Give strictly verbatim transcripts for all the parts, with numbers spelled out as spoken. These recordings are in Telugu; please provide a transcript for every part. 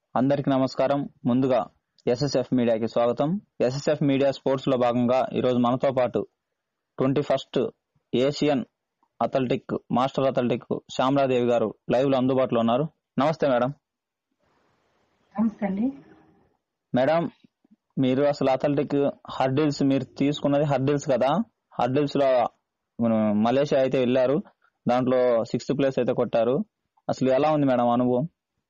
అందరికీ నమస్కారం. ముందుగా ఎస్ఎస్ఎఫ్ మీడియాకి స్వాగతం. ఎస్ఎస్ఎఫ్ మీడియా స్పోర్ట్స్ లో భాగంగా ఈరోజు మనతో పాటు twenty first Asian athletic master athletic Shyamaladevi గారు లైవ్ లో అందుబాటులో ఉన్నారు. నమస్తే మేడం. నమస్తే అండి. మేడం, మీరు అసలు అథ్లెటిక్ హర్డిల్స్ మీరు తీసుకున్నది హర్డిల్స్ కదా, హర్డిల్స్ లో మలేషియా అయితే వెళ్ళారు, దాంట్లో సిక్స్త్ ప్లేస్ అయితే కొట్టారు. అసలు ఎలా ఉంది మేడం అనుభవం?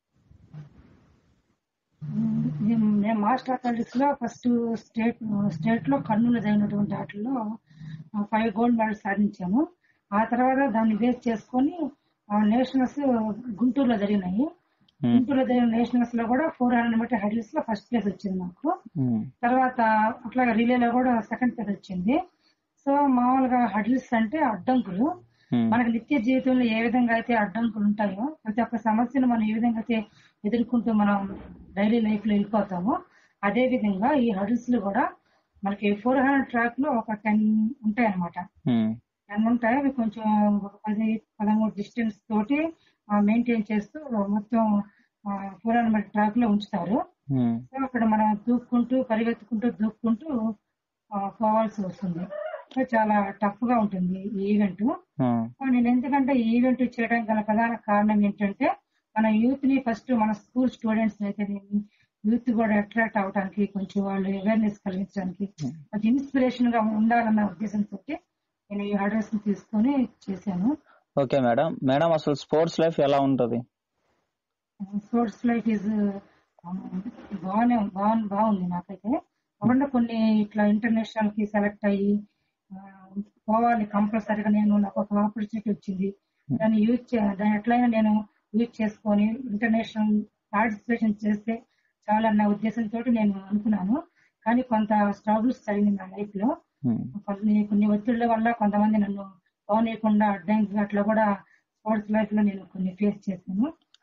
మేము మాస్టర్ అథ్లెటిక్స్ లో ఫస్ట్ స్టేట్ స్టేట్ లో కర్నూలు జరిగినటువంటి వాటిల్లో ఫైవ్ గోల్డ్ మెడల్స్ సాధించాము. ఆ తర్వాత దాన్ని బేస్ చేసుకొని నేషనల్స్ గుంటూరులో జరిగినాయి. గుంటూరులో జరిగిన నేషనల్స్ లో కూడా ఫోర్ హండ్రెడ్ మీటర్ హర్డిల్స్ లో ఫస్ట్ ప్లేస్ వచ్చింది నాకు. తర్వాత అట్లాగే రిలేలో కూడా సెకండ్ ప్లేస్ వచ్చింది. సో మామూలుగా హర్డిల్స్ అంటే అడ్డంకులు. మనకి నిత్య జీవితంలో ఏ విధంగా అయితే అడ్డంకులు ఉంటాయో, ప్రతి ఒక్క సమస్యను మనం ఏ విధంగా అయితే ఎదుర్కొంటూ మనం డైలీ లైఫ్ లో వెళ్ళిపోతామో, అదే విధంగా ఈ హర్డిల్స్ లో కూడా మనకి ఫోర్ హండ్రెడ్ ట్రాక్ లో ఒక టెన్ ఉంటాయి అనమాట. టెన్ ఉంటాయి. అవి కొంచెం ఒక పది పదమూడు డిస్టెన్స్ తోటి మెయింటైన్ చేస్తూ మొత్తం ఫోర్ హండ్రెడ్ మీటర్ ట్రాక్ లో ఉంచుతారు. సో అక్కడ మనం దూక్కుంటూ పరిగెత్తుకుంటూ దూక్కుంటూ పోవాల్సి వస్తుంది. సో చాలా టఫ్ గా ఉంటుంది ఈ ఈవెంట్. నేను ఎందుకంటే ఈ ఈవెంట్ చేయడానికి గల ప్రధాన కారణం ఏంటంటే, మన యూత్ ని ఫస్ట్ మన స్కూల్ స్టూడెంట్స్ అయితే యూత్ కూడా అట్రాక్ట్ అవడానికి, కొంచెం వాళ్ళు అవేర్నెస్ కలిగించడానికి, కొంచెం ఇన్స్పిరేషన్ గా ఉండాలన్న ఉద్దేశంతో నేను ఈ ఆర్డర్స్ ని తీసుకొని చేశాను. Okay madam. మేడం అసలు స్పోర్ట్స్ లైఫ్ ఎలా ఉంటది? స్పోర్ట్స్ లైఫ్ ఈజ్ బాగానే బాగా బాగుంది నాకైతే. కాకుండా కొన్ని ఇట్లా ఇంటర్నేషనల్ కి సెలెక్ట్ అయ్యి పోవాలి కంపల్సరీగా. నేను నాకు ఒక ఆపర్చునిటీ వచ్చింది, దాన్ని యూజ్ దాన్ని ఎట్లయినా నేను యూజ్ చేసుకొని ఇంటర్నేషనల్ పార్టిసిపేషన్ చేస్తే చాలా అన్న ఉద్దేశంతో నేను అనుకున్నాను. కానీ కొంత స్ట్రగుల్స్ జరిగింది నా లైఫ్ లో. కొన్ని కొన్ని ఒత్తిళ్ల వల్ల కొంతమంది నన్ను పోనీయకుండా అడ్డంకి అట్లా కూడా స్పోర్ట్స్ లైఫ్ లో నేను కొన్ని ఫేస్ చేశాను.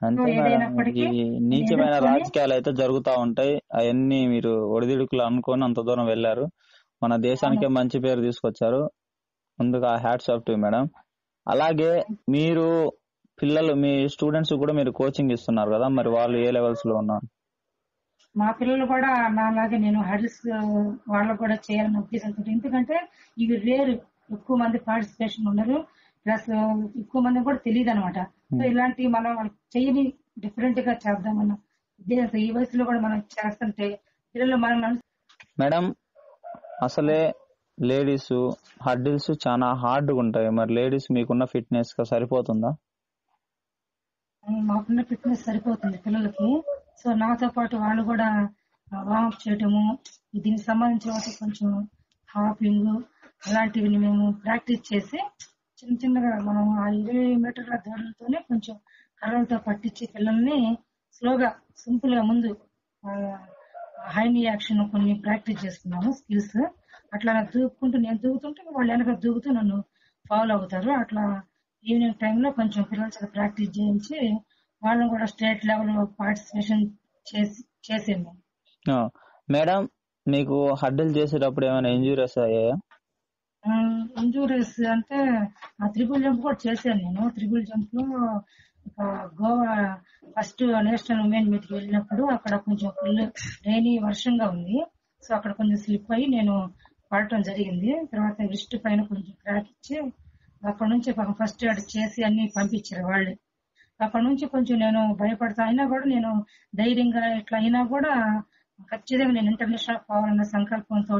నీచమైన రాజకీయాలు అయితే జరుగుతూ ఉంటాయి, అవన్నీ మీరు ఒడిదుడుకులు అనుకొని అంత దూరం వెళ్లారు, మన దేశానికే మంచి పేరు తీసుకొచ్చారు. ముందుగా హ్యాట్స్ ఆఫ్ టు మేడం. అలాగే మీరు పిల్లలు మీ స్టూడెంట్స్ కూడా మీరు కోచింగ్ ఇస్తున్నారు కదా, మరి వాళ్ళు ఏ లెవెల్స్ లో ఉన్నారు? మా పిల్లలు కూడా నాలాగే నేను హర్డిల్స్ వాళ్ళకు కూడా చేయాలని ఉద్దేశంతో, ఎందుకంటే ఇవి రేరు, ఎక్కువ మంది పార్టిసిపేషన్ ఉండరు, ప్లస్ ఎక్కువ మంది కూడా తెలియదు అనమాట. సో ఇలాంటివి మనం చేయని డిఫరెంట్ గా చేద్దామన్న ఉద్దేశంతో ఈ వయసులో కూడా మనం చేస్తుంటే పిల్లలు మనం. మేడం అసలే లేడీస్ హర్డిల్స్ చాలా హార్డ్ గా ఉంటాయి, మరి లేడీస్ మీకున్న ఫిట్నెస్ గా సరిపోతుందా? మాకున్న ఫిట్నెస్ సరిపోతుంది పిల్లలకి. సో నాతో పాటు వాళ్ళు కూడా వార్మప్ చేయటము, దీనికి సంబంధించిన కొంచెం హాపింగ్ అలాంటివి మేము ప్రాక్టీస్ చేసి చిన్న చిన్నగా మనం ఆ ఇరవై మీటర్ల దూరంతోనే కొంచెం కర్రలతో పట్టించి పిల్లల్ని స్లోగా సింపుల్ గా ముందు హైనీ యాక్షన్ కొన్ని ప్రాక్టీస్ చేస్తున్నాము స్కిల్స్. అట్లా దూకుంటూ నేను దూకుతుంటే వాళ్ళు వెనక దూకుతూ నన్ను ఫాలో అవుతారు. అట్లా ఈవినింగ్ టైంలో కొంచెం పిల్లల చేత ప్రాక్టీస్ చేయించి వాళ్ళని కూడా స్టేట్ లెవెల్ పార్టిసిపేషన్ చేసి చేసాము. మేడం మీకు హర్డిల్ చేసేటప్పుడు ఏమైనా ఇంజూరీస్ అయ్యాయా? ఇంజూరీస్ అంటే త్రిబుల్ జంప్ కూడా చేశాను నేను. త్రిబుల్ జంప్ లో Goa first national women meet కి వెళ్ళినప్పుడు అక్కడ కొంచెం ఫుల్ రైనీ వర్షంగా ఉంది. సో అక్కడ కొంచెం స్లిప్ అయ్యి నేను పడటం జరిగింది. తర్వాత రిస్ట్ పైన కొంచెం క్రాక్ ఇచ్చి అక్కడ నుంచి ఫస్ట్ ఎయిడ్ చేసి అన్ని పంపించారు వాళ్ళే. అక్కడ నుంచి కొంచెం నేను భయపడతా అయినా కూడా నేను ధైర్యంగా ఇట్లా అయినా కూడా ఖచ్చితంగా నేను ఇంటర్నేషనల్ పోవాలన్న సంకల్పంతో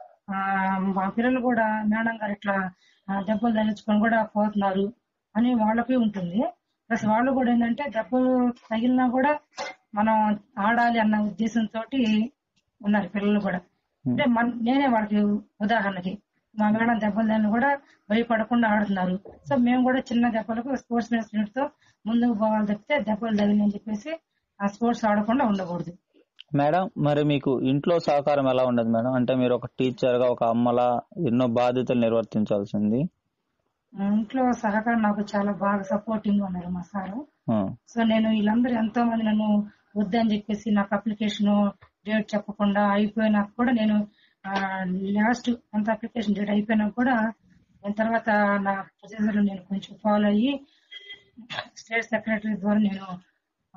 మా పిల్లలు కూడా మేడం గారు ఇట్లా దెబ్బలు తగిలించుకొని కూడా పోతున్నారు అని వాళ్ళకి ఉంటుంది. ప్లస్ వాళ్ళు కూడా ఏంటంటే దెబ్బలు తగిలినా కూడా మనం ఆడాలి అన్న ఉద్దేశంతో ఉన్నారు పిల్లలు కూడా. అంటే నేనే వాళ్ళకి ఉదాహరణకి మా మేడం దెబ్బలు దాన్ని కూడా భయపడకుండా ఆడుతున్నారు. సో మేము కూడా చిన్న దెబ్బలకు స్పోర్ట్స్ మెన్ స్పిరిట్ తో ముందుకు పోవాలి తప్పితే దెబ్బలు తగిలి అని చెప్పేసి ఆ స్పోర్ట్స్ ఆడకుండా ఉండకూడదు. మేడం మరి మీకు ఇంట్లో సహకారం ఎలా ఉండదు మేడం? అంటే మీరు ఒక టీచర్ గా ఒక అమ్మలా ఎన్నో బాధ్యతలు నిర్వర్తించాల్సింది. ఇంట్లో సహకారం నాకు చాలా బాగా సపోర్టింగ్ ఉన్నారు మా సారు. సో నేను వీళ్ళందరూ ఎంతో మంది నన్ను వద్దని చెప్పేసి నాకు అప్లికేషన్ డేట్ చెప్పకుండా అయిపోయినా కూడా నేను లాస్ట్ అంత అప్లికేషన్ డేట్ అయిపోయినా కూడా దాని తర్వాత నా ప్రొసీజర్ నేను కొంచెం ఫాలో అయ్యి స్టేట్ సెక్రటరీ ద్వారా నేను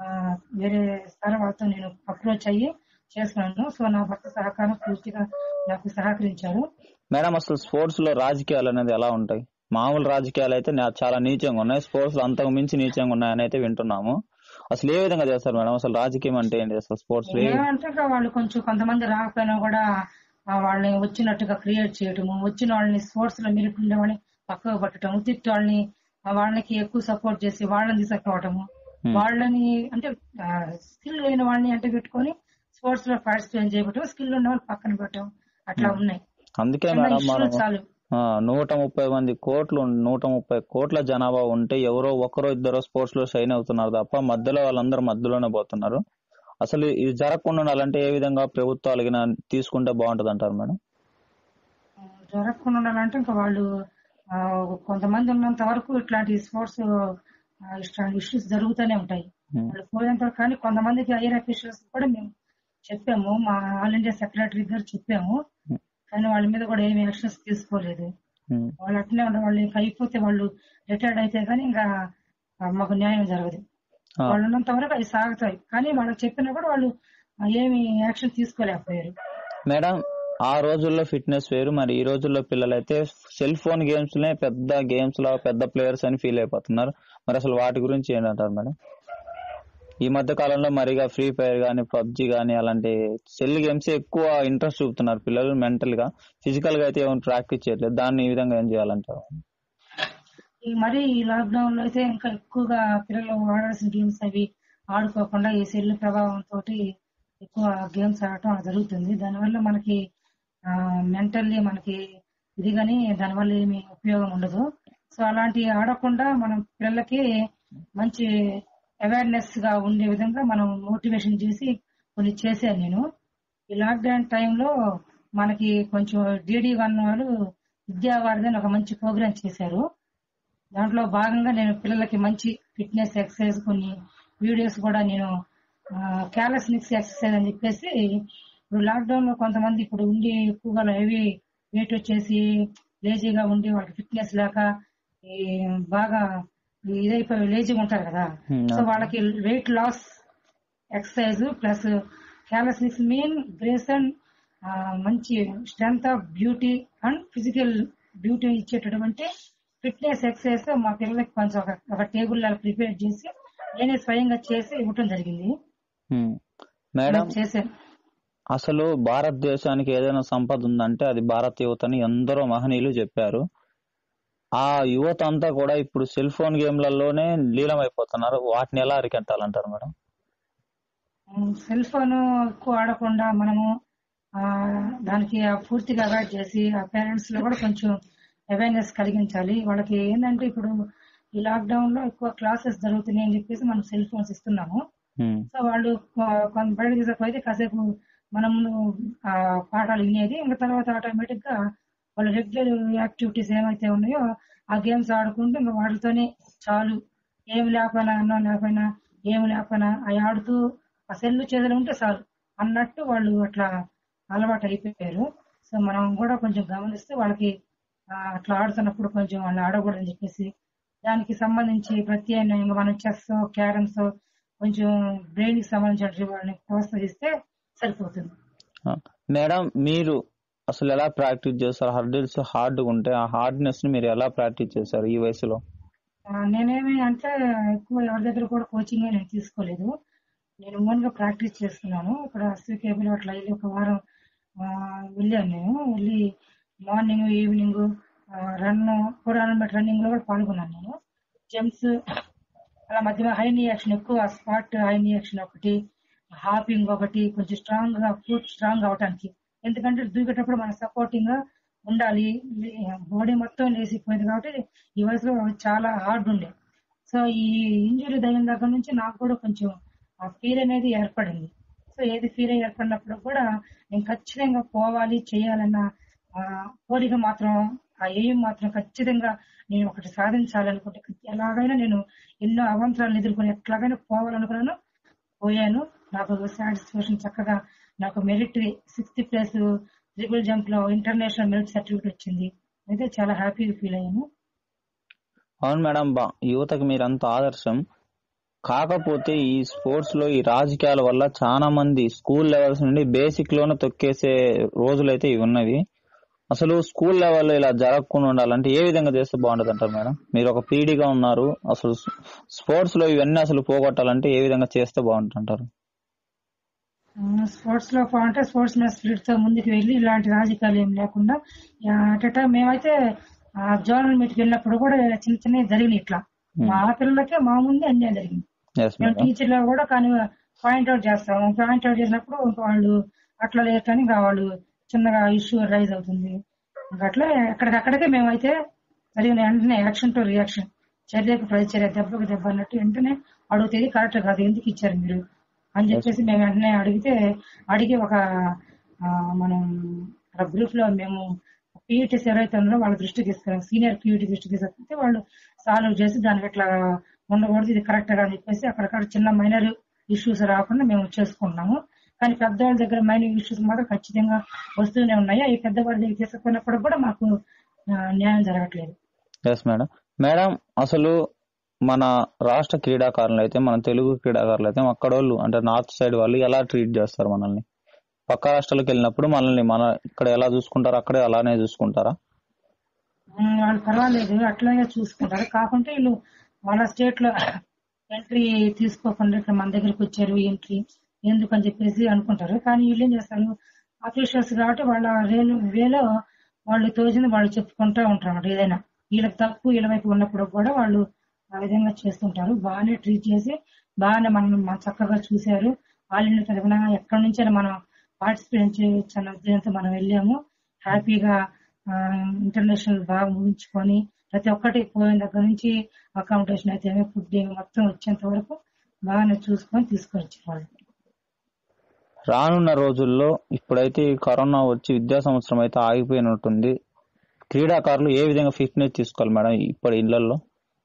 ఆ, వేరే సార్ వాళ్ళతో నేను అప్రోచ్ అయ్యి చేస్తున్నాను. సో నా భర్త సహకారం పూర్తిగా నాకు సహకరించారు. మేడం అసలు స్పోర్ట్స్ లో రాజకీయాలు అనేది ఎలా ఉంటాయి? మామూలు రాజకీయాలు అయితే నా- చాలా నీచంగా ఉన్నాయి, స్పోర్ట్స్ లో అంతకు మించి నీచంగా ఉన్నాయని అయితే వింటున్నాము. అసలు ఏ విధంగా చేస్తారు మేడం? అసలు రాజకీయం అంటే ఏంటి? అసలు స్పోర్ట్స్ లో ఏ- ఏమంటే ఇక వాళ్ళు కొంచెం కొంతమంది రాకపోయినా కూడా ఆ, వాళ్ళని వచ్చినట్టుగా క్రియేట్ చేయటము, వచ్చిన వాళ్ళని స్పోర్ట్స్ లో మెరిట్ ఉండే వాళ్ళని పక్కకు పట్టడము, తిట్టి వాళ్ళని ఆ, వాళ్ళకి ఎక్కువ సపోర్ట్ చేసి వాళ్ళని తీసుకురావటము, ఉమ్, వాళ్ళని అంటే స్కిల్ లేని వాళ్ళని అంటే పెట్టుకొని స్పోర్ట్స్ లో పార్టిసిపేట్ చేయబట్టం, స్కిల్ ఉన్న వాళ్ళు పక్కన పెట్టడం అట్లా ఉమ్. ఉన్నాయి. అందుకే చిన్న మేడం ఇష్యూలు మనం చాలు. ఆ, నూట ముప్పై మంది కోట్లు నూట ముప్పై కోట్ల జనాభా ఉంటే ఎవరో ఒకరో ఇద్దరు స్పోర్ట్స్ లో షైన్ అవుతున్నారు తప్ప మధ్యలో వాళ్ళందరూ మధ్యలోనే పోతున్నారు. అసలు ఇది జరగకుండా ఉండాలంటే ఏ విధంగా ప్రభుత్వాలు గిన తీసుకుంటే బాగుంటది అంటారు మేడం? ఆ, జరగకుండా ఉండాలంటే ఇంకా వాళ్ళు ఆ, కొంతమంది ఉన్నంత వరకు ఇట్లాంటి స్పోర్ట్స్ ఇట్లాంటి ఇష్యూస్ జరుగుతూనే ఉంటాయి. ఉమ్, వాళ్ళు పోయేంత వరకు. కానీ కొంతమందికి హైయర్ అఫీషియల్స్ కూడా మేము చెప్పాము, మా ఆల్ ఇండియా సెక్రటరీ గారు చెప్పాము. ఉమ్, కానీ వాళ్ళ మీద కూడా ఏమి యాక్షన్స్ తీసుకోలేదు. ఉమ్. వాళ్ళు అట్లనే ఉండే వాళ్ళు ఇంకా అయిపోతే వాళ్ళు రిటైర్డ్ అయితే కానీ ఇంకా ఆ, మాకు న్యాయం జరగదు. ఆ, వాళ్ళు ఉన్నంత వరకు అవి సాగుతాయి. కానీ వాళ్ళకి చెప్పినా కూడా వాళ్ళు ఆ, ఏమి యాక్షన్ తీసుకోలేకపోయారు. మేడం ఆ రోజుల్లో ఫిట్నెస్ వేరు, మరి ఈ రోజుల్లో పిల్లలైతే సెల్ ఫోన్ గేమ్స్ నే పెద్ద గేమ్స్ లా పెద్ద ప్లేయర్స్ అని ఫీల్ అయిపోతున్నారు. మరి అసలు వాటి గురించి ఏంటంటారు మేడం? ఈ మధ్య కాలంలో మరిగా ఫ్రీ ఫైర్ గానీ పబ్జి గానీ అలాంటి సెల్ గేమ్స్ ఎక్కువ ఇంట్రెస్ట్ చూపుతున్నారు పిల్లలు. మెంటల్ గా ఫిజికల్ గా అయితే ఏమైనా ప్రాక్టీస్ చేయట్లేదు. దాన్ని ఈ విధంగా ఏం చేయాలంటారు? ఈ మరి ఈ లాక్డౌన్ లో అయితే ఇంకా ఎక్కువగా పిల్లలు ఆడాల్సిన గేమ్స్ అవి ఆడుకోకుండా ఈ సెల్ ప్రభావం తోటి ఎక్కువ గేమ్స్ ఆడటం అలా జరుగుతుంది. దానివల్ల మనకి మెంటల్లీ మనకి ఇది కానీ దానివల్ల ఏమి ఉపయోగం ఉండదు. సో అలాంటి ఆడకుండా మనం పిల్లలకి మంచి అవేర్నెస్ గా ఉండే విధంగా మనం మోటివేషన్ చేసి కొన్ని చేశాను నేను. ఈ లాక్డౌన్ టైంలో మనకి కొంచెం డిడి వన్ వాళ్ళు విద్యావారిది అని ఒక మంచి ప్రోగ్రామ్ చేశారు. దాంట్లో భాగంగా నేను పిల్లలకి మంచి ఫిట్నెస్ ఎక్సర్సైజ్ కొన్ని వీడియోస్ కూడా నేను క్యాలస్నిక్స్ ఎక్సర్సైజ్ అని చెప్పేసి, ఇప్పుడు లాక్డౌన్ లో కొంతమంది ఇప్పుడు ఉండి ఎక్కువగా హెవీ వెయిట్ వచ్చేసి లేజీగా ఉండి వాళ్ళకి ఫిట్నెస్ లేక ఈ బాగా ఇదైపోయి లేజీగా ఉంటారు కదా. Hmm, so okay. వాళ్ళకి weight loss exercise plus calisthenics main grace and మంచి strength of beauty and physical beauty ఇచ్చేటటువంటి ఫిట్నెస్ ఎక్సర్సైజ్ మా పిల్లలకి కొంచెం ఒక ఒక టేబుల్ లాగా ప్రిపేర్ చేసి నేనే స్వయంగా చేసి ఇవ్వటం జరిగింది. హ్మ్. అలా మేడం చేశాను. అసలు భారతదేశానికి ఏదైనా సంపద ఉందంటే అది భారత యువతని ఎందరో మహనీయులు చెప్పారు. ఆ యువత అంతా కూడా ఇప్పుడు సెల్ ఫోన్ గేమ్లలోనే లీలమైపోతున్నారు. వాటిని ఎలా అరికట్టాలంటారు మేడం? సెల్ ఫోన్ ఎక్కువ ఆడకుండా మనము ఆ దానికి ఆ పూర్తిగా అవాయిడ్ చేసి ఆ పేరెంట్స్ లో కూడా కొంచెం అవేర్నెస్ కలిగించాలి. వాళ్ళకి ఏంటంటే ఇప్పుడు ఈ లాక్డౌన్ లో ఎక్కువ క్లాసెస్ జరుగుతున్నాయి అని చెప్పేసి మనం సెల్ ఫోన్స్ ఇస్తున్నాము. హ్మ్, సో వాళ్ళు కొ- కొంత బయట తీసుకపోతే కాసేపు మనం ఆ పాఠాలు వినేది, ఇంకా తర్వాత ఆటోమేటిక్ గా వాళ్ళ రెగ్యులర్ యాక్టివిటీస్ ఏమైతే ఉన్నాయో ఆ గేమ్స్ ఆడుకుంటూ ఇంకా వాటితోనే చాలు, ఏమి లేకపోయినా అన్నం లేకపోయినా ఏమి లేకపోయినా అవి ఆడుతూ ఆ సెల్లు చేతులు ఉంటే చాలు అన్నట్టు వాళ్ళు అట్లా అలవాటు అయిపోయారు. సో మనం కూడా కొంచెం గమనిస్తే వాళ్ళకి ఆ, అట్లా ఆడుతున్నప్పుడు కొంచెం వాళ్ళు ఆడకూడదని చెప్పేసి దానికి సంబంధించి ప్రత్యామ్నాయంగా మనం చెస్ క్యారమ్స్ కొంచెం బ్రెయిన్ కి సంబంధించిన వాళ్ళని ప్రోత్సహిస్తే సరిపోతుంది. ఆ. మేడం మీరు అసలు ఎలా ప్రాక్టీస్ చేస్తారు? హర్డిల్స్ హార్డ్గా ఉంటే ఆ హార్డ్నెస్ ని మీరు ఎలా ప్రాక్టీస్ చేశారు ఈ వయసులో? ఆ, నేనేమి అంటే ఎక్కువ ఎవరి దగ్గర కూడా కోచింగ్ నేను తీసుకోలేదు. నేను ఓన్ గా ప్రాక్టీస్ చేస్తున్నాను. ఇక్కడ ఎస్వికేబుల్ అట్లా వెళ్ళి ఒక వారం ఆ, వెళ్ళాను. నేను వెళ్ళి morning evening run four hundred meter running లో కూడా పాల్గొన్నాను నేను. జంప్స్ అలా మధ్య హై నీ యాక్షన్ ఎక్కువ స్పాట్ హై నీ యాక్షన్ ఒకటి, హాపింగ్ ఒకటి, కొంచెం స్ట్రాంగ్ గా ఫుట్ స్ట్రాంగ్ అవటానికి. ఎందుకంటే దూకేటప్పుడు మనం సపోర్టింగ్ గా ఉండాలి. బాడీ మొత్తం లేసిపోయింది కాబట్టి ఈ వయసులో చాలా హార్డ్ ఉండే. సో ఈ ఇంజురీ తగిన దగ్గర నుంచి నాకు కూడా కొంచెం ఆ ఫీల్ అనేది ఏర్పడింది. సో ఏది ఫీల్ ఏర్పడినప్పుడు కూడా నేను ఖచ్చితంగా పోవాలి చేయాలన్న ఆ కోరిక మాత్రం, ఆ ఎయిమ్ మాత్రం ఖచ్చితంగా నేను ఒకటి సాధించాలనుకుంటే ఎలాగైనా నేను ఎన్నో అవాంతరాలను ఎదుర్కొని ఎట్లాగైనా పోవాలనుకున్నాను, పోయాను. నాకు సాటిస్ఫాక్షన్ చక్కగా నాకు merit sixth place triple jump లో ఇంటర్నేషనల్ మెరిట్ సర్టిఫికేట్ వచ్చింది. అయితే చాలా హ్యాపీగా ఫీల్ అయ్యాను. అవును మేడం, బా యువతకు మీరంత ఆదర్శం. కాకపోతే ఈ స్పోర్ట్స్ లో ఈ రాజకీయాల వల్ల చాలా మంది స్కూల్ లెవెల్స్ నుండి బేసిక్ లోనే తొక్కేసే రోజులైతే ఇవి ఉన్నవి. అసలు స్కూల్ లెవెల్లో ఇలా జరగకుండా ఉండాలంటే ఏ విధంగా చేస్తే బాగుంటది అంటారు మేడం? మీరు ఒక పీడీగా ఉన్నారు, అసలు స్పోర్ట్స్ లో ఇవన్నీ అసలు పోగొట్టాలంటే ఏ విధంగా చేస్తే బాగుంటుంటారు? స్పోర్ట్స్ లో అంటే స్పోర్ట్స్ మ్యాన్ స్పిరిట్ తో ముందుకు వెళ్ళి ఇలాంటి రాజకీయాలు ఏం లేకుండా అట్ టైం మేమైతే జోనల్ మీట్కి వెళ్ళినప్పుడు కూడా చిన్న చిన్న జరిగినాయి ఇట్లా. మా పిల్లలకే మా ముందే అన్యాయం జరిగింది. మేము టీచర్లు కూడా కానీ పాయింట్అవుట్ చేస్తాము. పాయింట్అవుట్ చేసినప్పుడు వాళ్ళు అట్లా లేదు కానీ వాళ్ళు చిన్నగా ఇష్యూ రైజ్ అవుతుంది. ఇంకా అట్లా ఎక్కడికక్కడికే మేమైతే జరిగిన వెంటనే యాక్షన్ టు రియాక్షన్, చర్యకు ప్రతిచర్య, దెబ్బకు దెబ్బ అన్నట్టు వెంటనే అడుగుతుంది. కరెక్ట్ కాదు, ఎందుకు ఇచ్చారు మీరు అని చెప్పేసి మేము వెంటనే అడిగితే అడిగి ఒక మనం గ్రూప్ లో మేము పీఈటీస్ ఎవరైతే ఉన్నారో వాళ్ళ దృష్టికి తీసుకున్నాం, సీనియర్ పీఈటీ దృష్టికి తీసుకుంటే వాళ్ళు సాల్వ్ చేసి దానికి ఇట్లా ఉండకూడదు, ఇది కరెక్ట్ గా అని చెప్పేసి అక్కడక్కడ చిన్న మైనర్ ఇష్యూస్ రాకుండా మేము చేసుకుంటున్నాము. కానీ పెద్దవాళ్ళ దగ్గర మైనర్ ఇష్యూస్ మాత్రం ఖచ్చితంగా వస్తూనే ఉన్నాయి. ఈ పెద్దవాళ్ళ దగ్గర తీసుకున్నప్పుడు కూడా మాకు న్యాయం జరగట్లేదు. Yes madam. మేడం అసలు మన రాష్ట్ర క్రీడాకారులు అయితే, మన తెలుగు క్రీడాకారులు అయితే అక్కడ వాళ్ళు అంటే నార్త్ సైడ్ వాళ్ళు ఎలా ట్రీట్ చేస్తారు మనల్ని? పక్క రాష్ట్రాలకు వెళ్ళినప్పుడు మనల్ని మన ఇక్కడ ఎలా చూసుకుంటారు, అక్కడే అలానే చూసుకుంటారా? వాళ్ళు పర్వాలేదు, అట్లాగే చూసుకుంటారు. కాకుంటే వీళ్ళు వాళ్ళ స్టేట్ లో ఎంట్రీ తీసుకోకుండా ఇక్కడ మన దగ్గరికి వచ్చారు, ఎంట్రీ ఎందుకు అని చెప్పేసి అనుకుంటారు. కానీ వీళ్ళు ఏం చేస్తారు, ఆఫీషియల్స్ కాబట్టి వాళ్ళ వేలో వాళ్ళు తోచింది వాళ్ళు చెప్పుకుంటూ ఉంటారు. ఏదైనా వీళ్ళకి తప్పు వీళ్ళ వైపు ఉన్నప్పుడు కూడా వాళ్ళు ఆ విధంగా చేస్తుంటారు. బాగానే ట్రీట్ చేసి బాగానే మనం చక్కగా చూశారు. ఆల్ ఇండియా తరఫున ఎక్కడి నుంచైనా మనం పార్టిసిపేట్ చేయొచ్చు అన్న ఉద్దేశంతో మనం వెళ్ళాము. హ్యాపీగా ఇంటర్నేషనల్ బాగా ముగించుకొని ప్రతి ఒక్కటి పోయిన దగ్గర నుంచి అకామిడేషన్ అయితే ఫుడ్ మొత్తం వచ్చేంత వరకు బాగానే చూసుకొని తీసుకొచ్చేవాళ్ళు. రానున్న రోజుల్లో ఇప్పుడైతే కరోనా వచ్చి విద్యా సంవత్సరం అయితే ఆగిపోయినట్టుంది. క్రీడాకారులు ఏ విధంగా ఫిట్నెస్ తీసుకోవాలి మేడం ఇప్పుడు ఇళ్లలో?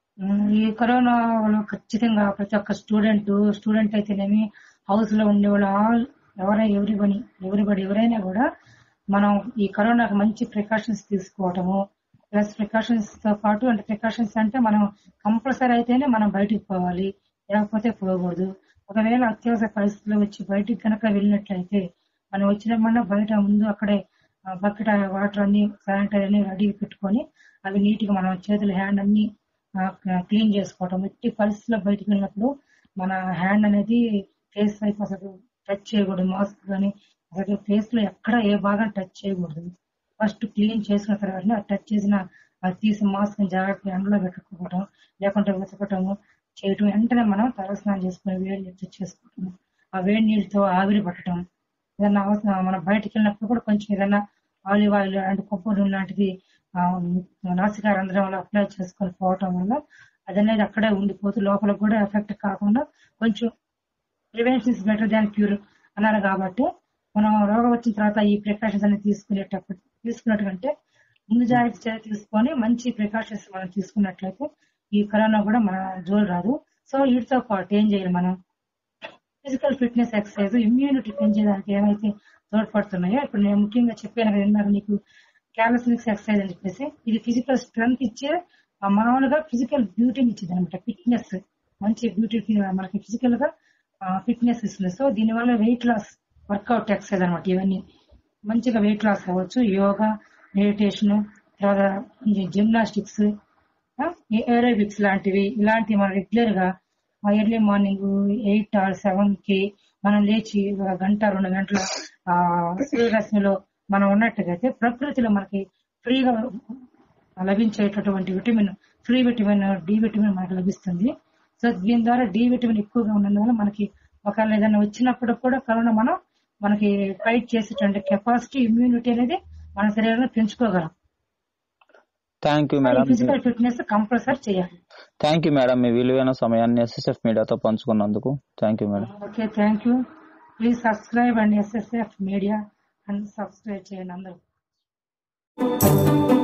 ఈ కరోనా ఖచ్చితంగా ప్రతి ఒక్క స్టూడెంట్ స్టూడెంట్ అయితేనేమి, హౌస్ లో ఉండేవాళ్ళు, ఆల్ ఎవరైనా ఎవరిబడి ఎవరిబడి ఎవరైనా కూడా మనం ఈ కరోనాకి మంచి ప్రికాషన్స్ తీసుకోవటము. ప్లస్ ప్రికాషన్స్ తో పాటు అంటే ప్రికాషన్స్ అంటే మనం కంపల్సరీ అయితేనే మనం బయటకు పోవాలి, లేకపోతే పోకూడదు. ఒకవేళ అత్యవసర పరిస్థితుల్లో వచ్చి బయటికి కనుక వెళ్ళినట్లయితే మనం వచ్చినప్పుడు బయట ముందు అక్కడే బకెట్ వాటర్ అన్ని శానిటైజర్ అన్ని రెడీ పెట్టుకొని అవి నీట్ గా మనం చేతులు హ్యాండ్ అన్ని క్లీన్ చేసుకోవటం. ఎట్టి పరిస్థితుల్లో బయటకు వెళ్ళినప్పుడు మన హ్యాండ్ అనేది ఫేస్ వైపు అసలు టచ్ చేయకూడదు. మాస్క్ కానీ అసలు ఫేస్ లో ఎక్కడ ఏ భాగం టచ్ చేయకూడదు. ఫస్ట్ క్లీన్ చేసుకున్న తర్వాత టచ్ చేసిన అది తీసి మాస్క్ జాగ్రత్తగా ఎండలో పెట్టుకోవటం, లేకుంటే వెతకటము చేయటం. వెంటనే మనం తలస్నానం చేసుకుని వేడి నీళ్ళు చేసుకోవటం, ఆ వేడి నీళ్ళతో ఆవిరి పట్టడం. ఏదన్నా అవసరం మనం బయటకు వెళ్ళినప్పుడు కూడా కొంచెం ఏదైనా ఆలివ్ ఆయిల్ అంటే కొబ్బరి నూనె లాంటిది నాసికా రంధ్రంలో అప్లై చేసుకొని పోవటం వల్ల అదనేది అక్కడే ఉండిపోతూ లోపల కూడా ఎఫెక్ట్ కాకుండా కొంచెం prevention is better than cure అన్నారు. కాబట్టి మనం రోగం వచ్చిన తర్వాత ఈ ప్రికాషన్స్ అనేది తీసుకునేటప్పుడు తీసుకున్నట్టుకంటే ముందు జాగ్రత్త చర్య తీసుకొని మంచి ప్రికాషన్స్ మనం తీసుకున్నట్లయితే ఈ కరోనా కూడా మన జోలు రాదు. సో వీటితో పాటు ఏం చేయాలి, మనం ఫిజికల్ ఫిట్నెస్ ఎక్సర్సైజ్ ఇమ్యూనిటీ పెంచేదానికి ఏమైతే తోడ్పడుతున్నాయో ఇప్పుడు నేను ముఖ్యంగా చెప్పాను కదా ఇందాక నీకు క్యాలసినిక్స్ ఎక్సర్సైజ్ అని చెప్పేసి, ఇది ఫిజికల్ స్ట్రెంగ్త్ ఇచ్చే మామూలుగా ఫిజికల్ బ్యూటీని ఇచ్చింది అనమాట. ఫిట్నెస్ మంచి బ్యూటీ మనకి ఫిజికల్ గా ఫిట్నెస్ ఇస్తుంది. సో దీనివల్ల వెయిట్ లాస్ వర్కౌట్ ఎక్సర్సైజ్ అనమాట. ఇవన్నీ మంచిగా వెయిట్ లాస్ అవ్వచ్చు. యోగా, మెడిటేషన్, తర్వాత జిమ్నాస్టిక్స్, ఏరోబిక్స్ లాంటివి ఇలాంటివి మనం రెగ్యులర్ గా early morning eight or seven కి మనం లేచి ఒక గంట రెండు గంటల సూర్యరశ్మిలో మనం ఉన్నట్టుగా అయితే ప్రకృతిలో మనకి ఫ్రీగా లభించేటటువంటి vitamin free vitamin D vitamin మనకు లభిస్తుంది. సో దీని ద్వారా డి విటమిన్ ఎక్కువగా ఉన్నందువల్ల మనకి ఒకవేళ ఏదైనా వచ్చినప్పుడు కూడా కరోనా మనం మనకి ఫైట్ చేసేటువంటి కెపాసిటీ ఇమ్యూనిటీ అనేది మన శరీరంలో పెంచుకోగలం. Thank you madam. Physical fitness compulsory చేయాలి. థ్యాంక్ యూ మేడం, మీ విలువైన సమయాన్ని ఎస్ఎస్ఎఫ్ మీడియాతో పంచుకున్నందుకు thank you madam. Okay, thank you. Please subscribe and SSF media and subscribe చేయండి అందరూ.